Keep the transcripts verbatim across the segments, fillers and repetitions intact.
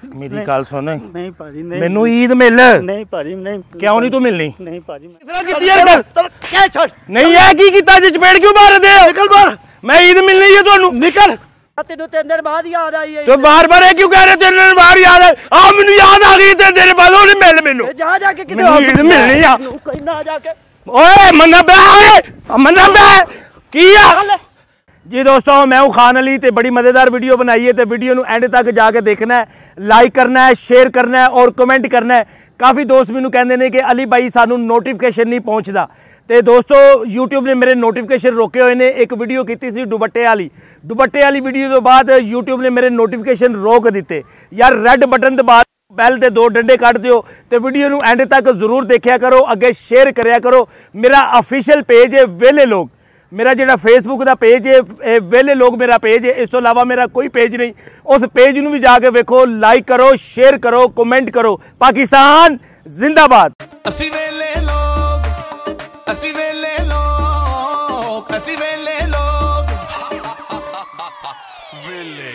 मेरी गल सुन। नहीं भाजी नहीं, मैनू ईद मिल। नहीं भाजी नहीं। क्यों नहीं तू मिलनी? नहीं भाजी इतना कीती यार गल क्या छोड़ नहीं है की कीता जे चपेड़ क्यों मार दे? निकल बाहर। मैं ईद मिलनी है ਤੁਹਾਨੂੰ। निकल तेनू तीन दिन बाद याद आई है तो बार बार क्यों कह रहे? तीन दिन बाद याद है। आ मैनू याद आ गई तीन दिन बाद ओने मिल मैनू। जा जाके किते ईद मिलनी आ कोई ना जाके। ओए मन्ना बे ओए मन्ना बे की आ जी दोस्तों, मैं हूं खान अली ते बड़ी मज़ेदार वीडियो बनाई है। तो वीडियो नू एंड तक जाके देखना है, लाइक करना है, शेयर करना है और कमेंट करना है। काफ़ी दोस्त मैनू कहते हैं कि अली भाई सानू नोटिफिकेशन नहीं पहुँचता। तो दोस्तों यूट्यूब ने मेरे नोटिफिकेशन रोके हुए ने। एक वीडियो की सी दुपट्टे वाली दुपट्टे वाली वीडियो तो बाद यूट्यूब ने मेरे नोटिफिकेशन रोक दिते। यार रेड बटन दबा बैल के दो डंडे कट दियो। तो वीडियो नू एंड तक जरूर देखा करो, अगे शेयर कराया करो। मेरा ऑफिशियल पेज है वेले लोग, मेरा जो फेसबुक का पेज है वेले लोग मेरा पेज है। इस तो इलावा मेरा कोई पेज नहीं। उस पेज नू भी जाके वेखो, लाइक करो, शेयर करो, कमेंट करो। पाकिस्तान जिंदाबाद। असी वेले लोग, असी वेले लोग, असी वेले लोग, वेले।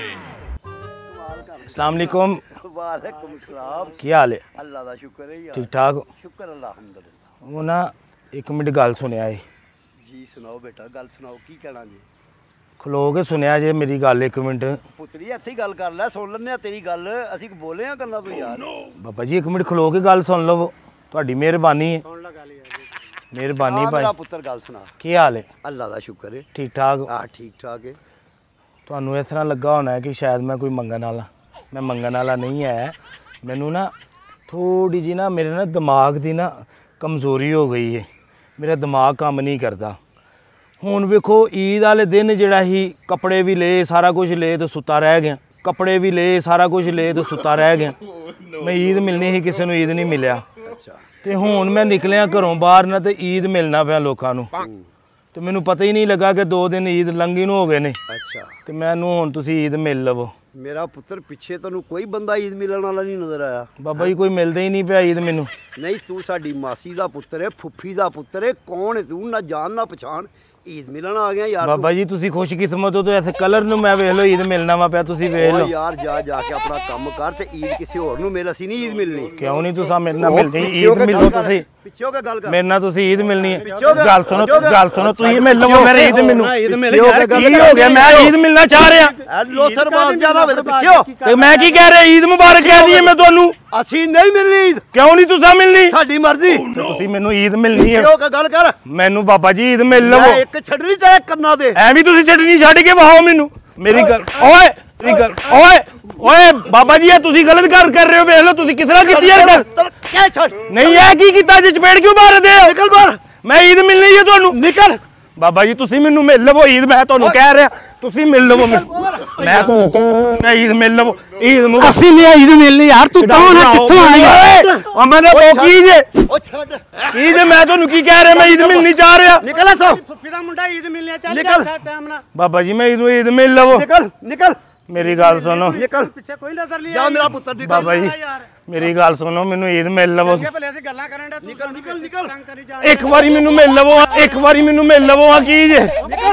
अस्सलाम वालेकुम। वालेकुम सलाम। क्या हाल है? अल्लाह दा शुक्र है यार। ठीक ठाक? शुक्र अल्हम्दुलिल्लाह। वो ना एक मिनट गल सुनिया है जी। सुनाओ बेटा, गल सुनाओ, की कहना जी? खलो के सुनिया जे मेरी गल एक मिनट। पुत्तरी इत्थे गल कर लै, सुन लैने तेरी गल। असीं बोले आ गल्लां तू यार। बाबा जी एक मिनट खलो के गल सुन लो, तुहाडी मेहरबानी है। सुन ला गल यार। मेहरबानी भाई। मेरा पुत्तर गल सुना। की हाल है? अल्लाह दा शुक्र है। ठीक ठाक? हां ठीक ठाक है। ਤੁਹਾਨੂੰ इस तरह लगा होना है कि शायद मैं कोई मंगन वाला। मैं मंगन वाला नहीं है। मैनू ना थोड़ी जी ना मेरे ना दिमाग की ना कमज़ोरी हो गई है। मेरा दिमाग काम नहीं करता। हुण वेखो ईद वाले दिन जिहड़ा ही कपड़े भी ले, सारा कुछ ले तो सुता रह गया। कपड़े भी ले, सारा कुछ ले तो सुता रह गया। मैं ईद मिलनी ही, किसी नूं ईद नहीं मिलिया। तो हुण मैं निकलिया घरों बाहर ना, तो ईद मिलना पिया लोकां नूं। तो मैनू पता ही नहीं लगा कि दो दिन ईद लंघी नूं हो गए ने। अच्छा तो मैनू हुण तुसीं ईद मिल लवो। मेरा पुत्तर पिछे तेनू कोई बंदा ईद मिलण वाला नहीं नजर आया। बाबा जी कोई मिलता ही नहीं पिया ईद मैनू। नहीं तू साडी मासी दा पुत्तर है, फुफी दा पुत्तर है। कौन है तू? ना जान ना पछान, ईद मिलन आ गया यार। बाबा जी तुसी खुशकिस्मत हो तो ऐसे कलर नूं मैं वेख लो ईद मिलना वा पिया। तुसी वेख लो यार, जा जाके अपना काम कर ते ईद किसी होर नूं मिल। असीं नहीं ईद मिलनी। क्यों नहीं तुसा मेरे नाल मिलनी? ईद मिलो तुसी पिछे हो के गल कर। मेरे नाल तुसी ईद मिलनी है। गल सुनो गल सुनो, तुसी मिल लो मेरे ईद मैनू। की हो गया? मैं ईद मिलना चाह रहा। लोसर बात ज्यादा होवे ते पिछे हो। ते मैं की कह रहा? ईद मुबारक कह दी है मैं तुहानू। असीं नहीं मिलनी ईद। क्यों नहीं तुसा मिलनी? साडी मर्जी। तुसी मैनू ईद मिलनी है। पिछे हो के गल कर। मैनू बाबा जी ईद मिल लवो। एक छड़नी ते करना दे। ਐਵੇਂ ਤੁਸੀਂ ਚਟਨੀ ਛੱਡ ਕੇ ਵਾਓ ਮੈਨੂੰ। ਮੇਰੀ ਗੱਲ ਓਏ ਮੇਰੀ ਗੱਲ ਓਏ ਓਏ ਬਾਬਾ ਜੀ ਇਹ ਤੁਸੀਂ ਗਲਤ ਕਰ ਕਰ ਰਹੇ ਹੋ। ਵੇਖ ਲਓ ਤੁਸੀਂ ਕਿਸ ਤਰ੍ਹਾਂ ਕੀਤੀ ਯਾਰ ਗੱਲ। क्या छोड़ ਨਹੀਂ ਇਹ ਕੀ ਕੀਤਾ ਜੇ ਚਪੇੜ ਕਿਉਂ ਮਾਰਦੇ ਹੋ? निकल बाहर। ਮੈਂ ਈਦ ਮਿਲਣੀ ਹੈ ਤੁਹਾਨੂੰ। निकल ਬਾਬਾ ਜੀ ਤੁਸੀਂ ਮੈਨੂੰ ਮਿਲ ਲਵੋ ਈਦ। ਮੈਂ ਤੁਹਾਨੂੰ ਕਹਿ ਰਿਹਾ ਤੁਸੀਂ ਮਿਲ ਲਵੋ ਮੈਨੂੰ। ਮੈਂ ਤੁਹਾਨੂੰ ਮੈਂ ਈਦ ਮਿਲ ਲਵੋ ਈਦ ਮੁਬਾਰਕ। ਅਸੀਂ ਨਹੀਂ ਈਦ ਮਿਲਣੀ ਯਾਰ। ਤੂੰ ਕੌਣ ਹੈ? ਕਿੱਥੋਂ ਆਇਆ? ਓ ਮੈਂ ਉਹ ਕੀ ਜੇ ਉਹ ਛੱਡ ਕੀ ਜੇ ਮੈਂ ਤੁਹਾਨੂੰ ਕੀ ਕਹਿ ਰਿਹਾ? ਮੈਂ ਈਦ ਮਿਲਣੀ ਚਾਹ ਰਿਹਾ। ਨਿਕਲ ਸੋ। ਫੁੱਫੀ ਦਾ ਮੁੰਡਾ ਈਦ ਮਿਲਣੇ ਚੱਲ ਨਿਕਲ। ਜਾ ਟਾਈਮ ਨਾਲ। ਬਾਬਾ ਜੀ ਮੈਂ ਈਦ ਈਦ ਮਿਲ ਲਵੋ। ਨਿਕਲ ਨਿਕਲ ਮੇਰੀ ਗੱਲ ਸੁਣੋ। ਨਿਕਲ ਪਿੱਛੇ ਕੋਈ ਨਜ਼ਰ ਨਹੀਂ ਜਾ ਮੇਰਾ ਪੁੱਤਰ ਨਿਕਲ। ਬਾਬਾ ਜੀ ਮੇਰੀ ਗੱਲ ਸੁਣੋ, ਮੈਨੂੰ ਈਦ ਮਿਲ ਲਵੋ। ਭਲੇ ਅਸੀਂ ਗੱਲਾਂ ਕਰਨ ਦਾ ਨਿਕਲ ਨਿਕਲ ਨਿਕਲ। ਤੰਗ ਕਰੀ ਜਾ। ਇੱਕ ਵਾਰੀ ਮੈਨੂੰ ਮਿਲ ਲਵੋ, ਇੱਕ ਵਾਰੀ ਮੈਨੂੰ ਮਿਲ ਲਵੋ। ਆ ਕੀ ਜੇ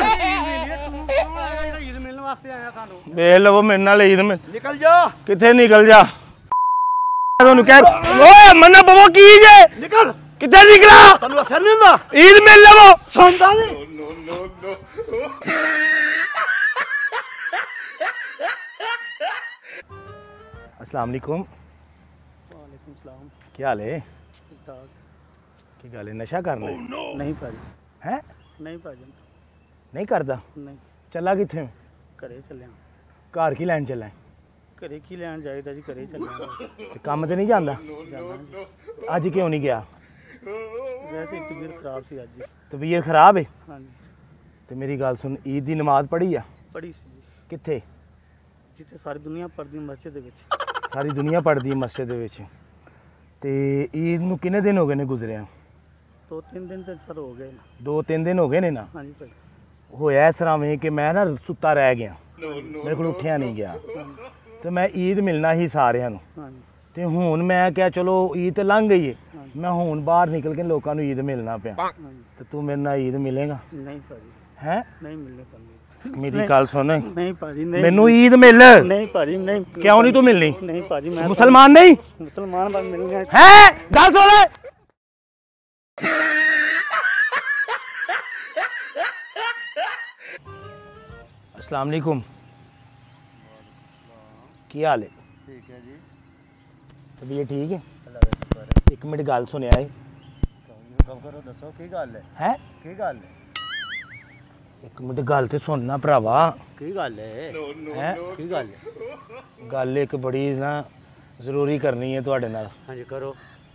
ਈਦ ਮਿਲਣ ਵਾਸਤੇ ਆਇਆ ਸਾਨੂੰ। ਵੇਖ ਲਵੋ ਮੇਰੇ ਨਾਲ ਈਦ ਮਿਲ। ਨਿਕਲ ਜਾ ਕਿੱਥੇ ਨਿਕਲ ਜਾ? ਤੁਹਾਨੂੰ ਕਹਿ ਓਏ ਮੰਨਾ ਬਵੋ ਕੀ ਜੇ ਨਿਕਲ। ਕਿੱਥੇ ਨਿਕਲਾ? ਤੈਨੂੰ ਅਸਰ ਨਹੀਂ ਹੁੰਦਾ। ਈਦ ਮਿਲ ਲਵੋ। ਸੁਣਦਾ ਨਹੀਂ। अस्सलाम वालेकुम। वालेकुम सलाम। क्या हाल है? ठीक ठाक। की गल है? नशा करना नहीं भाजी। है? नहीं भाजी नहीं करदा? नहीं। चला किथे? घरे चलिया। घर की लैन चला? घरे की लैन जाईदा जी। घरे चलिया। ते काम ते नहीं जांदा? अज क्यों नहीं गया? वैसे ही तबीयत खराब सी अज। तबीयत खराब है? हाँ जी। ते मेरी गल सुन, ईद दी नमाज पढ़ी आ? पढ़ी सी जी। किथे? जिथे सारी दुनिया पढ़दी मस्जिद दे विच। सारी दुनिया पढ़दी मस्जिद दे विच। ते ईद नूं किन्ने दिन हो गए ने गुजरिया? दो तीन दिन तो सर हो गए ना। दो तीन दिन हो गए ने ना? हाँ जी भाई। होया इस तरह में कि मैं ना सुता रह गया। मेरे को उठिया नहीं गया। तो मैं ईद मिलना ही सारिਆਂ ਨੂੰ। हाँ जी। ਤੇ ਹੁਣ ਮੈਂ ਕਿਹਾ ਚਲੋ ਈਦ ਤੇ ਲੰਘ ਗਈ ਹੈ। ਮੈਂ ਹੁਣ ਬਾਹਰ ਨਿਕਲ ਕੇ ਲੋਕਾਂ ਨੂੰ ਈਦ ਮਿਲਣਾ ਪਿਆ। ਤੇ ਤੂੰ ਮੇਰੇ ਨਾਲ ਈਦ ਮਿਲੇਗਾ? नहीं भाजी। ਹੈ? नहीं मिलने पाएंगे। मेरी गल सुन, नहीं भाजी नहीं, मैनू ईद मिल। नहीं भाजी नहीं, क्यों नहीं तू मिलनी? नहीं भाजी मैं मुसलमान नहीं मुसलमान बस मिल गए है? गल सुन, अस्सलाम वालेकुम, की हाल है? ठीक है जी। तबीयत ठीक है? एक मिनट गल सुनिया है, करो दसो की गल है? है की गल है? एक मिनट गल तो सुनना भरावा। की गल है? है की गल है? गल एक बड़ी ना जरूरी करनी है तुहाडे नाल। हाँ जी करो।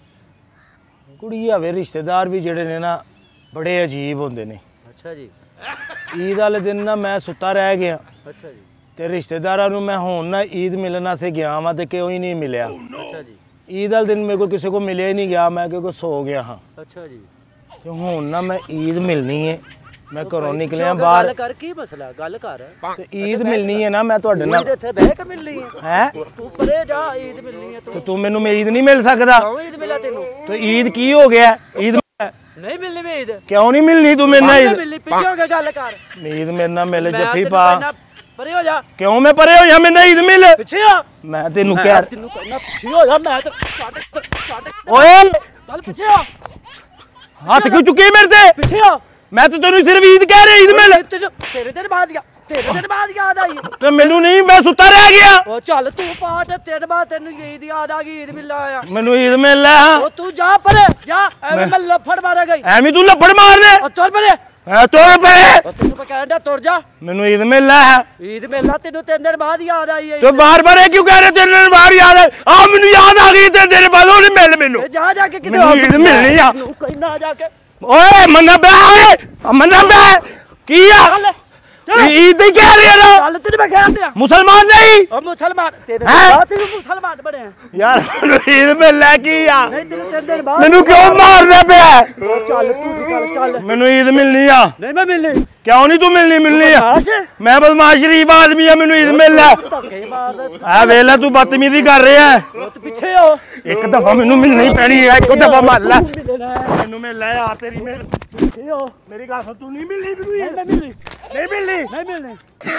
कुड़ी आवे रिश्तेदार भी जेड़े ने ना बड़े अजीब होंदे ने। अच्छा जी। ईद वाले दिन ना मैं सुता रह गया अच्छा जी। ते रिश्तेदारां नूं मैं हुण ना ईद मिलन वास्ते गया वां ते कोई नहीं मिलिया। अच्छा जी। ईद वाले दिन मेरे को किसी को मिले ही नहीं गया, मैं क्योंकि सो गया हाँ। अच्छा जी। ते हुण ना मैं ईद मिलनी है, मैं घरों निकलिया बाहर गल कर की मसला गल कर। ते ईद मिलनी है ना मैं तुहाडे नाल। इत्थे बह के मिलनी है? हैं तू परे जा, ईद मिलनी है तू। ते तू मैनू मैं ईद नहीं मिल सकदा? क्यों ईद मिला तेनू? तो ईद की हो गया? ईद नहीं मिलनी में ईद? क्यों नहीं मिलनी? तू मेरे नाल मिलनी पीछे हो के गल कर। ईद मेरे नाल मिल मैं जफ्फी तेनू पा। कहना परे हो जा। क्यों मैं परे हो जा? मेरे नाल ईद मिल। पीछे हो। मैं तेनू मैं क्या तेनू कहना पीछे हो जा, मैं तो साडे साडे ओए चल पीछे हो। हाथ क्यों चुके मेरे ते? पीछे हो। मैं तो तेनू सिर्फ ईद कह रहा, ईद मिल। तेरे तेरे दिन बाद या तेरे दिन बाद याद आई। तो मैनू नहीं, मैं सुता रह गया। ओ चल तू पाठ तेरे बाद तेनू ईद याद आ गई, ईद मिल आया। मैनू ईद मिल है हाँ। ओ तू जा परे जा, एਵੇਂ मैं लफड़ मारे गई। ਐਵੇਂ तू लफड़ मारने ओ तुर परे। है तोड़ पे। ओ तू मैं कहंदा तुर जा। मैनू ईद मिल है। ईद मिलना तेनू तीन दिन बाद याद आई है। तो बार बार ये क्यों कह रहे तेरे दिन बाहर याद है? आ मैनू याद आ गई तेरे दिन बाद नहीं मिल मैनू। ए जा जाके किते मैनू ईद मिलनी आ। तू कहना जाके ओए मन्ना बे, ओए मन्ना बे की आ? ईद ही कह रही है ना? चल तेरे मैं कह दिया मुसलमान नहीं ओ मुसलमान तेरे हैं? बाद तेरे मुसलमान बने हैं। यार मैनू ईद मिल है की आ? नहीं तेरे तीन दिन बाद मैनू क्यों मारने पे? ओ चल तू चल चल। मैनू ईद मिलनी आ। नहीं मैं मिलनी। क्यों नहीं तू मिलनी? मिलनी आ। आश मैं बदमाश शरीफ आदमी आ, मैनू ईद मिल है। धक्के मार दे। आ वेला तू बदतमीजी कर रहा है। ओ तू पीछे हो। एक दफा मैनू मिलनी पैनी है, एक दफा मार ले। मिलना है। मैनू मिल ले आ तेरी मेल। पीछे हो। मेरी गल सुन, तू नहीं मिलनी मैनू नहीं ईद। मैं मिलनी। नहीं मिलनी। नहीं मिलनी।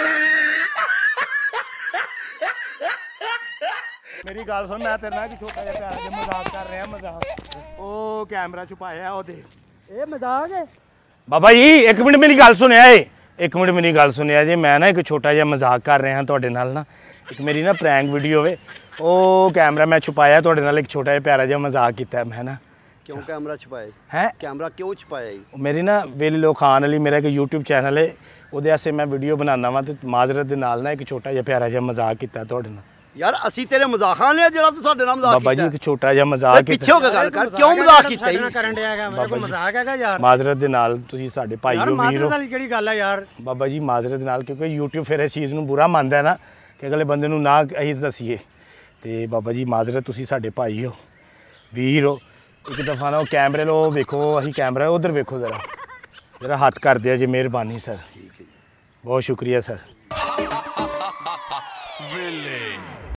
मेरी गल सुन, मैं तेरे नाल एक छोटा जिहा प्यारा जिहा मजाक कर रहा मजाक। ओ कैमरा छुपाया ओ दे। ए मजाक है। बाबा जी एक मिनट मेरी गल सुनिया है, एक मिनट मेरी गल सुनिया जी। मैं ना एक छोटा जिहा मजाक कर रहा तुहाडे नाल ना, एक मेरी ना प्रैंक वीडियो वे, ओ कैमरा मैं छुपाया तुहाडे नाल, एक छोटा जिहा प्यारा जिहा मजाक कीता मैं ना। क्यों कैमरा छुपाए? है कैमरा क्यों छुपाया जी? मेरी ना वेले लोग खान वाली मेरा एक यूट्यूब चैनल है, ਉਹਦੇ ਵਾਸਤੇ मैं वीडियो बनाना वा, तो माजरत ਦੇ ਨਾਲ ਨਾ ਇੱਕ ਛੋਟਾ ਜਿਹਾ ਪਿਆਰਾ ਜਿਹਾ ਮਜ਼ਾਕ ਕੀਤਾ ਤੁਹਾਡੇ ਨਾਲ। ਯਾਰ ਅਸੀਂ ਤੇਰੇ ਮਜ਼ਾਕਾਂ ਨੇ ਜਿਹੜਾ ਤੂੰ ਸਾਡੇ ਨਾਲ ਮਜ਼ਾਕ ਕੀਤਾ। ਬਾਬਾ ਜੀ ਇੱਕ ਛੋਟਾ ਜਿਹਾ ਮਜ਼ਾਕ ਕੀਤਾ। ਪਿੱਛੇ ਹੋ ਕੇ ਗੱਲ ਕਰ, ਕਿਉਂ ਮਜ਼ਾਕ ਕੀਤਾ ਜੀ? ਕਰਨ ਡਿਆ ਹੈਗਾ ਮੇਰੇ ਕੋਲ ਮਜ਼ਾਕ ਹੈਗਾ ਯਾਰ। ਮਾਜ਼ਰਤ ਦੇ ਨਾਲ ਤੁਸੀਂ ਸਾਡੇ ਭਾਈ ਯਾਰ ਹੋ, ਵੀਰ ਮਾਜ਼ਰਤ ਹੋ। ਵਾਲੀ ਕਿਹੜੀ ਗੱਲ ਹੈ ਯਾਰ? ਬਾਬਾ ਜੀ ਮਾਜ਼ਰਤ ਦੇ ਨਾਲ, ਕਿਉਂਕਿ YouTube ਫਿਰ ਇਸ ਚੀਜ਼ ਨੂੰ ਬੁਰਾ ਮੰਨਦਾ ਹੈ ਨਾ ਕਿ ਅਗਲੇ ਬੰਦੇ ਨੂੰ ਨਾ ਅਸੀਂ ਦੱਸੀਏ, ਤੇ ਬਾਬਾ ਜੀ ਮਾਜ਼ਰਤ, ਤੁਸੀਂ ਸਾਡੇ ਭਾਈ ਹੋ, ਵੀਰ ਹੋ। ਇੱਕ ਦਫਾ ਨਾ ਉਹ ਕੈਮਰੇ ਲੋ ਵੇਖੋ, ਅਸੀਂ ਕੈਮਰਾ ਉਧਰ ਵੇਖੋ ਜ਼ਰਾ, ਜ਼ਰਾ ਹੱਥ ਕਰ ਦਿਓ ਜੀ, ਮਿਹਰਬਾਨੀ ਸਰ, ਬਹੁਤ ਸ਼ੁਕਰੀਆ ਸਰ।